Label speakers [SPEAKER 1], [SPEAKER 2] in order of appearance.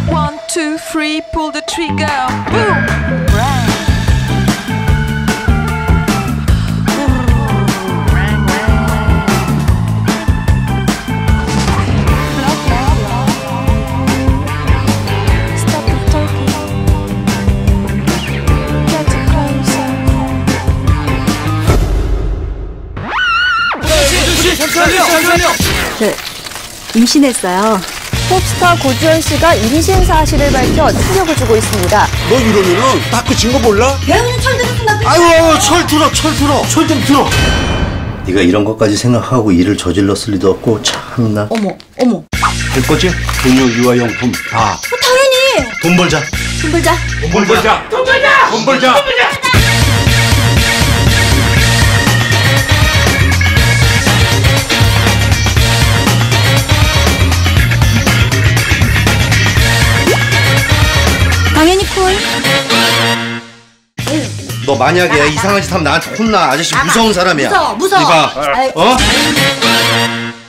[SPEAKER 1] One, two, three, pull the trigger. Boom!
[SPEAKER 2] 네, 임신했어요.
[SPEAKER 3] 톱스타 고주현 씨가 임신 사실을 밝혀 충격을 주고 있습니다.
[SPEAKER 4] 너 이러면은 다 끝인 거 몰라?
[SPEAKER 2] 배우는 철 들었구나.
[SPEAKER 4] 아유, 철 들어. 철 좀 들어.
[SPEAKER 5] 네가 이런 것까지 생각하고 일을 저질렀을 리도 없고 참나.
[SPEAKER 2] 어머.
[SPEAKER 4] 될 거지? 교육 유아용품 다.
[SPEAKER 2] 당연히.
[SPEAKER 5] 돈 벌자.
[SPEAKER 2] 돈 벌자. 당연히 콜.
[SPEAKER 5] 너 만약에 이상한 짓 하면 나한테 혼나. 아저씨 무서운 사람이야.
[SPEAKER 2] 무서워.
[SPEAKER 5] 이봐.
[SPEAKER 2] 아이,
[SPEAKER 5] 어?